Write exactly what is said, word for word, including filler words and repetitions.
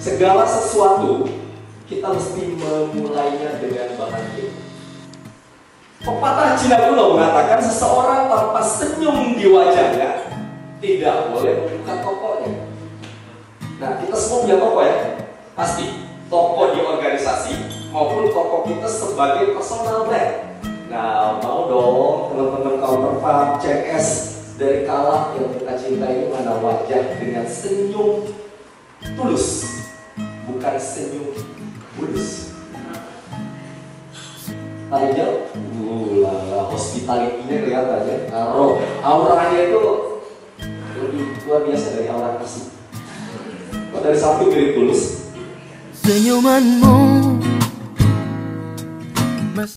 Segala sesuatu kita mesti memulainya dengan bahagia. Pepatah Cina kuno mengatakan seseorang tanpa senyum di wajahnya tidak boleh membuka tokonya. Nah, kita semua punya toko ya, pasti. Toko di organisasi maupun toko kita sebagai personal brand. Nah, mau dong teman-teman counterpart C S dari kala yang kita cintai mana wajah dengan senyum tulus, bukan senyum bulus. Tadinya, uh, hospitality-nya kelihatan ya, taruh auranya itu lebih luar biasa dari aura kasih. Kalau dari samping mirip tulus. Senyumanmu